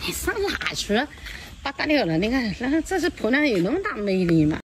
上哪去？不得了了！你看，这是婆娘有那么大魅力吗？